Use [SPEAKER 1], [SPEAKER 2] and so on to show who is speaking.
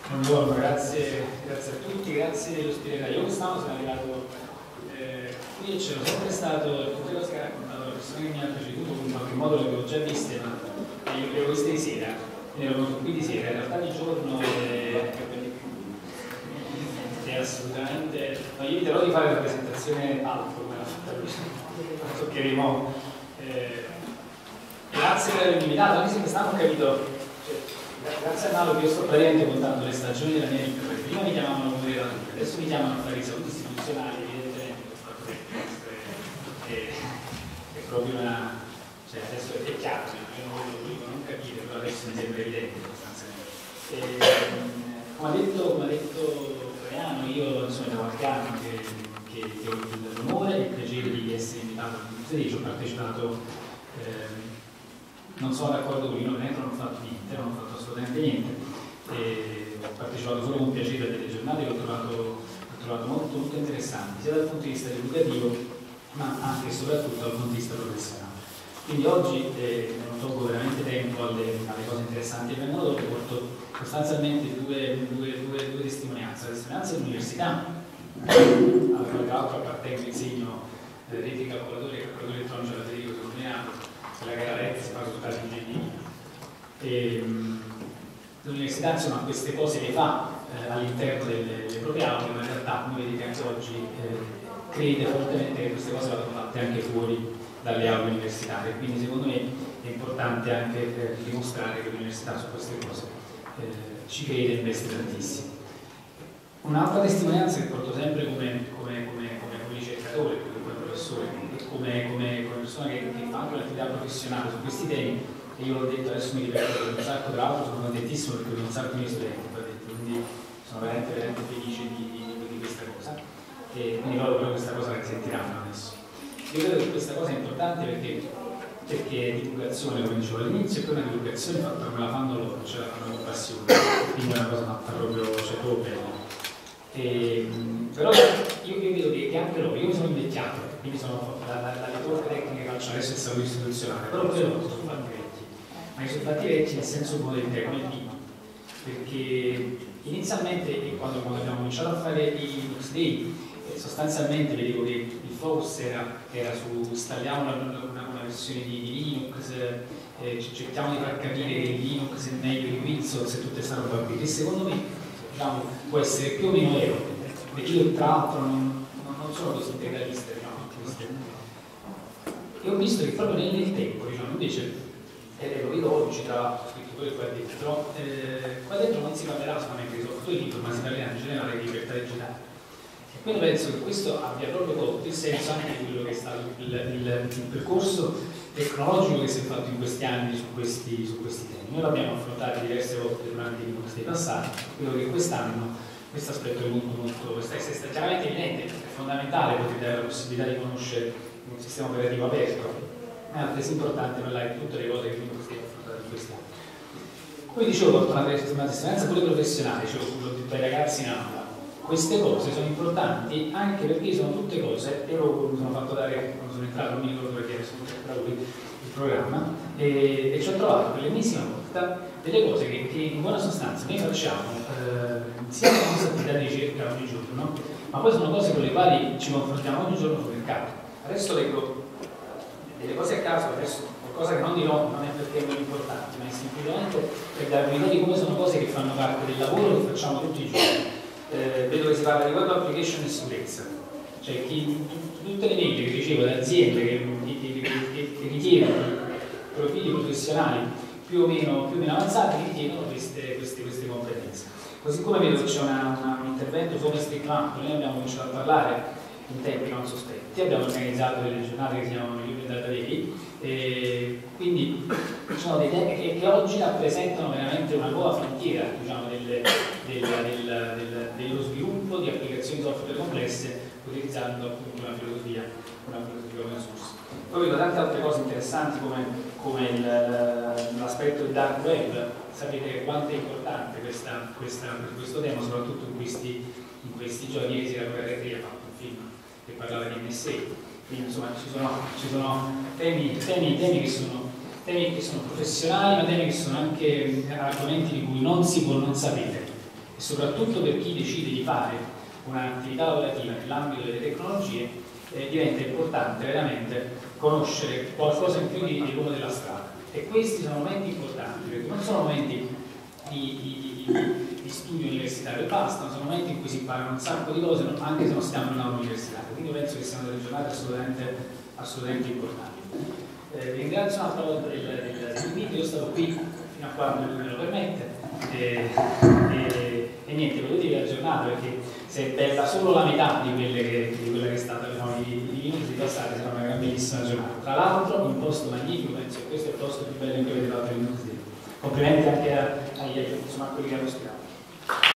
[SPEAKER 1] Buongiorno, grazie a tutti, grazie dell'ospitalità. Io quest'anno sono arrivato qui e c'ero sempre stato, tutte le cose che ha raccontato la persona che mi ha preceduto, in qualche modo le avevo già viste, ma io le avevo viste di sera, quindi ero venuto qui di sera, in realtà di giorno è assolutamente... No, io eviterò di fare la presentazione alto come l'ha fatta lui, la toccheremo. Grazie per avermi invitato, anche se quest'anno ho capito... Grazie a Nalo che io sto praticamente contando le stagioni della mia vita, perché prima mi chiamavano come relatore, adesso mi chiamano a fare i saluti istituzionali, evidentemente questa cosa è proprio una... cioè adesso è chiaro, io non voglio non capire, però adesso mi sembra evidente sostanzialmente. Come ha detto Floriano, io insomma da qualche anno che ho l'onore e il piacere di essere invitato al museo, ci ho partecipato. Non sono d'accordo con lui, non ho fatto niente, non ho fatto assolutamente niente. Ho partecipato solo con piacere a delle giornate che ho trovato molto, molto interessanti, sia dal punto di vista educativo, ma anche e soprattutto dal punto di vista professionale. Quindi oggi non tolgo veramente tempo alle cose interessanti che vengono dopo, porto sostanzialmente due testimonianze. La testimonianza dell'università, alla quale tra l'altro appartengo, insegno reti calcolatori e calcolatori elettronici alla Federico II, quella che era rete si fa risultati ingegneria. L'università insomma queste cose le fa all'interno delle proprie aule, ma in realtà come vedete anche oggi crede fortemente che queste cose vadano fatte anche fuori dalle aule universitarie, quindi secondo me è importante anche dimostrare che l'università su queste cose ci crede e investe tantissimo. Un'altra testimonianza che porto sempre come ricercatore, come professore, come persona che fa anche un'attività professionale su questi temi, e io l'ho detto, adesso mi ripeto un sacco, tra l'altro sono contentissimo perché ho un sacco di studenti, quindi sono veramente felice di questa cosa, e quindi loro questa cosa la sentiranno adesso. Io credo che questa cosa è importante perché è divulgazione, come dicevo all'inizio, e poi una divulgazione fatta come la fanno loro, cioè la fanno con passione, quindi è una cosa fatta proprio bene. Però io vedo che anche loro, io mi sono invecchiato, quindi sono la ritorta tecnica che faccio adesso è il saluto istituzionale, però poi loro sono fatti vecchi, ma sono fatti vecchi nel senso buono del termine, come prima, perché inizialmente quando abbiamo cominciato a fare i Linux Day, sostanzialmente vedevo che il focus era su installiamo una versione di Linux, cerchiamo di far capire che Linux è meglio di Windows e tutte queste roba qui, che secondo me può essere più o meno vero, perché io tra l'altro non sono così integralista, e ho visto che proprio nel tempo, invece, lo vedo oggi tra scrittori qua dentro non si parlerà solamente di software libero, ma si parlerà in generale di libertà digitale. E quindi penso che questo abbia proprio colto il senso anche di quello che è stato il percorso tecnologico che si è fatto in questi anni su questi temi. Noi l'abbiamo affrontato diverse volte durante i corsi passati, credo che quest'anno questo aspetto è è chiaramente evidente, è fondamentale poter dare la possibilità di conoscere un sistema operativo aperto, ma è altresì importante parlare di tutte le cose che noi stiamo affrontando in questi anni. Come dicevo, ho fatto una testimonianza pure professionale, l'ho detto ai ragazzi in aula. Queste cose sono importanti anche perché sono tutte cose, io mi sono fatto dare, quando sono entrato, non mi ricordo perché adesso sono entrato qui il programma, e ci ho trovato per l'ennesima volta delle cose che in buona sostanza noi facciamo sia nella nostra attività di ricerca ogni giorno, ma poi sono cose con le quali ci confrontiamo ogni giorno sul mercato. Adesso leggo delle cose a caso, adesso qualcosa che non dirò non è perché è molto importante, ma è semplicemente per darvi un'idea di come sono cose che fanno parte del lavoro che facciamo tutti i giorni. Vedo che si parla di web application e sicurezza, cioè tutte le mail che ricevo da aziende che richiedono profili professionali più o meno avanzati richiedono queste competenze. Così come vedo che c'è un intervento su OpenStreetMap, noi abbiamo cominciato a parlare in tempi non sospetti, abbiamo organizzato delle giornate che si chiamano Open Data Day, e quindi ci sono dei temi che oggi rappresentano veramente una nuova frontiera, dello sviluppo di applicazioni software complesse utilizzando appunto una filosofia open source. Poi vedo tante altre cose interessanti come l'aspetto del dark web. Sapete quanto è importante questo tema, soprattutto in questi giorni. Ieri sera Guerretti ha fatto un film che parlava di NSA, quindi insomma ci sono temi che sono professionali, ma temi che sono anche argomenti di cui non si può non sapere. e soprattutto per chi decide di fare un'attività lavorativa nell'ambito delle tecnologie diventa importante veramente conoscere qualcosa in più dell'uomo della strada, e questi sono momenti importanti perché non sono momenti di studio universitario e basta, ma sono momenti in cui si imparano un sacco di cose anche se non stiamo in aula universitaria, quindi penso che siano delle giornate assolutamente importanti. Ringrazio un'altra volta dell'invito, io sono qui fino a quando me lo permette e niente, volevo dire la giornata perché se è bella solo la metà di quella che è stata i minuti di passare, sarà una bellissima giornata. Tra l'altro un posto magnifico, penso che questo è il posto più bello in cui avete fatto il minuto. Complimenti anche a quelli che hanno ospitato.